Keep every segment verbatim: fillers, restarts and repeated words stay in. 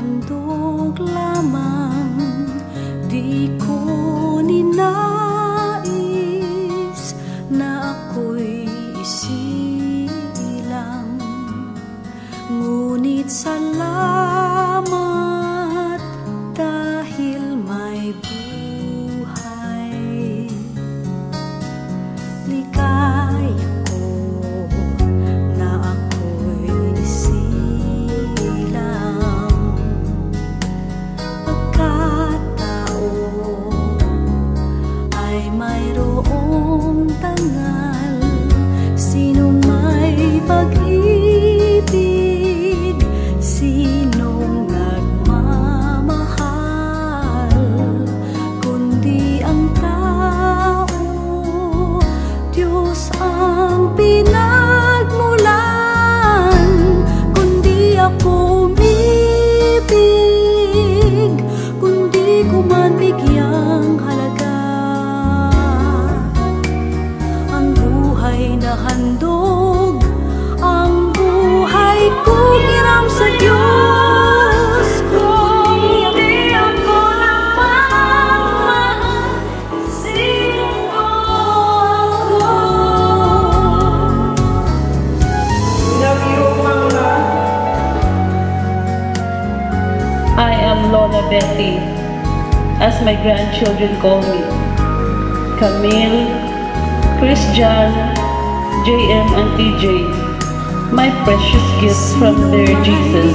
handog lamang, di ko ninais na ako'y isilang. Ngunit salamat dahil may buhay. Ligaya ko na ako'y isilang. Pagkatao ay mayroong tangal, sino may pag-ibig, sinong nagmamahal, kundi ang tao, Diyos ang pinagmulan. Kundi ako umibig, kundi ko man bigyang halaga ang buhay na handog, ang buhay kong hiram sa Diyos. Kundi ako nagmamahal, sino ako? I am Lola Betty, as my grandchildren call me. Camille, Christian, J M and T J, my precious gifts from their Jesus.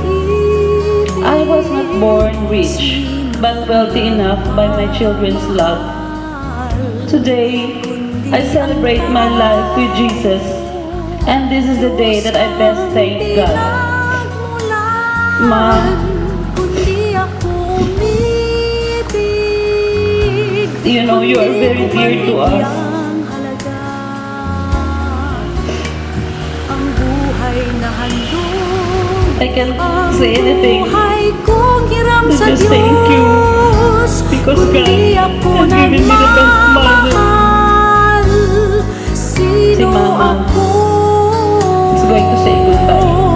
I was not born rich, but wealthy enough by my children's love. Today, I celebrate my life with Jesus, and this is the day that I best thank God. Ma, you know you are very dear to us. I can't say anything. Just thank you, because God has given me the best mother. Si Mama is going to say goodbye.